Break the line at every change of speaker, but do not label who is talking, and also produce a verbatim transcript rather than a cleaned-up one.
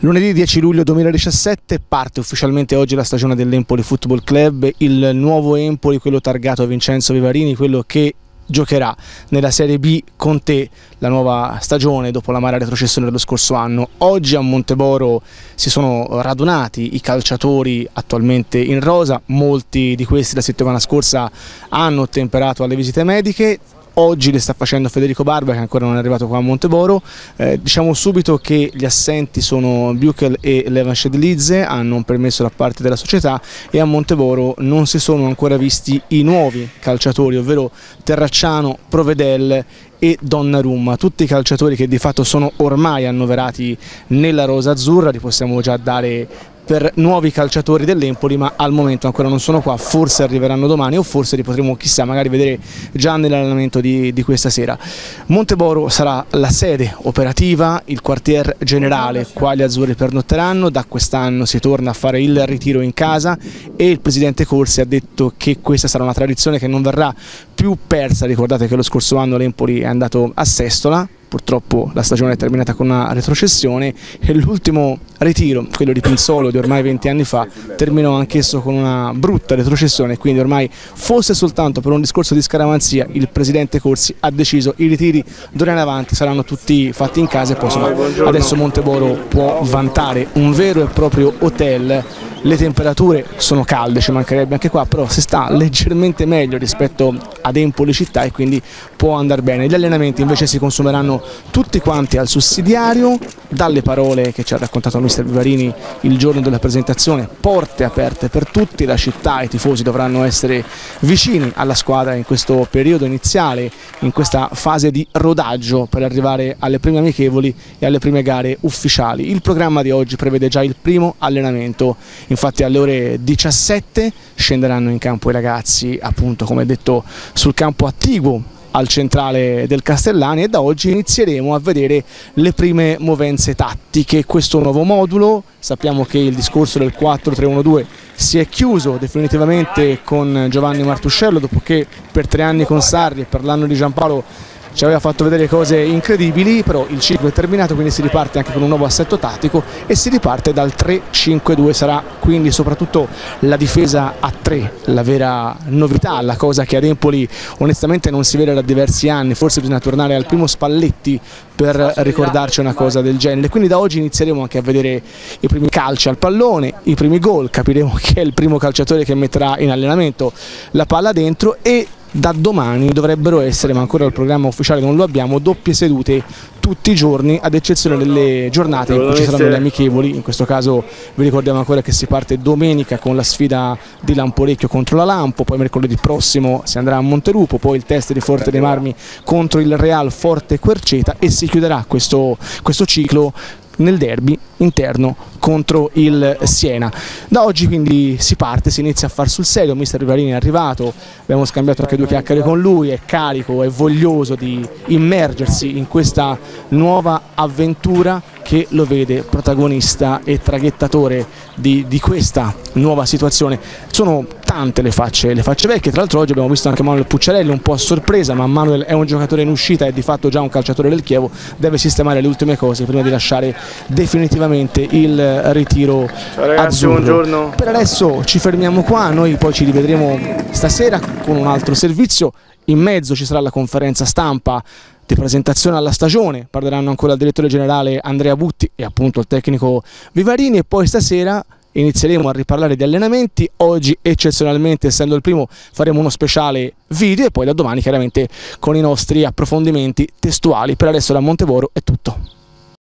Lunedì dieci luglio duemiladiciassette parte ufficialmente oggi la stagione dell'Empoli Football Club, il nuovo Empoli, quello targato a Vincenzo Vivarini, quello che giocherà nella Serie B con te la nuova stagione dopo l'amara retrocessione dello scorso anno. Oggi a Monteboro si sono radunati i calciatori attualmente in rosa, molti di questi la settimana scorsa hanno ottemperato alle visite mediche. Oggi le sta facendo Federico Barba, che ancora non è arrivato qua a Monteboro. Eh, diciamo subito che gli assenti sono Buchel e Levan Shedlidze, hanno un permesso da parte della società, e a Monteboro non si sono ancora visti i nuovi calciatori, ovvero Terracciano, Provedel e Donnarumma, tutti i calciatori che di fatto sono ormai annoverati nella rosa azzurra. Li possiamo già dare per nuovi calciatori dell'Empoli, ma al momento ancora non sono qua, forse arriveranno domani o forse li potremo, chissà, magari vedere già nell'allenamento di, di questa sera. Monteboro sarà la sede operativa, il quartier generale qua gli azzurri pernotteranno. Da quest'anno si torna a fare il ritiro in casa e il presidente Corsi ha detto che questa sarà una tradizione che non verrà più persa. Ricordate che lo scorso anno l'Empoli è andato a Sestola, purtroppo la stagione è terminata con una retrocessione, e l'ultimo ritiro, quello di Pinzolo di ormai venti anni fa, terminò anch'esso con una brutta retrocessione. Quindi ormai, fosse soltanto per un discorso di scaramanzia, il presidente Corsi ha deciso i ritiri d'ora in avanti saranno tutti fatti in casa, e poi insomma, adesso Monteboro può vantare un vero e proprio hotel. Le temperature sono calde, ci mancherebbe anche qua, però si sta leggermente meglio rispetto ad Empoli città e quindi può andare bene. Gli allenamenti invece si consumeranno tutti quanti al sussidiario, dalle parole che ci ha raccontato mister Vivarini il giorno della presentazione: porte aperte per tutti, la città e i tifosi dovranno essere vicini alla squadra in questo periodo iniziale, in questa fase di rodaggio per arrivare alle prime amichevoli e alle prime gare ufficiali. Il programma di oggi prevede già il primo allenamento. Infatti alle ore diciassette scenderanno in campo i ragazzi, appunto come detto, sul campo attiguo al centrale del Castellani, e da oggi inizieremo a vedere le prime movenze tattiche. Questo nuovo modulo, sappiamo che il discorso del quattro tre uno due si è chiuso definitivamente con Giovanni Martuscello, dopo che per tre anni con Sarri e per l'anno di Giampaolo ci aveva fatto vedere cose incredibili, però il ciclo è terminato, quindi si riparte anche con un nuovo assetto tattico e si riparte dal tre cinque due. Sarà quindi soprattutto la difesa a tre la vera novità, la cosa che ad Empoli onestamente non si vede da diversi anni. Forse bisogna tornare al primo Spalletti per ricordarci una cosa del genere. Quindi da oggi inizieremo anche a vedere i primi calci al pallone, i primi gol, capiremo chi è il primo calciatore che metterà in allenamento la palla dentro, e da domani dovrebbero essere, ma ancora il programma ufficiale non lo abbiamo, doppie sedute tutti i giorni, ad eccezione delle giornate in cui ci saranno le amichevoli. In questo caso vi ricordiamo ancora che si parte domenica con la sfida di Lamporecchio contro la Lampo, poi mercoledì prossimo si andrà a Montelupo, poi il test di Forte dei Marmi contro il Real Forte Querceta, e si chiuderà questo, questo ciclo nel derby interno contro il Siena. Da oggi quindi si parte, si inizia a far sul serio. mister Vivarini è arrivato, abbiamo scambiato anche due chiacchiere con lui, è carico, è voglioso di immergersi in questa nuova avventura che lo vede protagonista e traghettatore di, di questa nuova situazione. Sono tante le facce, le facce vecchie. Tra l'altro oggi abbiamo visto anche Manuel Pucciarelli un po' a sorpresa, ma Manuel è un giocatore in uscita e di fatto già un calciatore del Chievo, deve sistemare le ultime cose prima di lasciare definitivamente il ritiro. Ciao ragazzi, azzurro. Buongiorno. Per adesso ci fermiamo qua, noi poi ci rivedremo stasera con un altro servizio. In mezzo ci sarà la conferenza stampa di presentazione alla stagione, parleranno ancora il direttore generale Andrea Butti e appunto il tecnico Vivarini, e poi stasera inizieremo a riparlare di allenamenti. Oggi eccezionalmente, essendo il primo, faremo uno speciale video, e poi da domani chiaramente con i nostri approfondimenti testuali. Per adesso da Monteboro è tutto.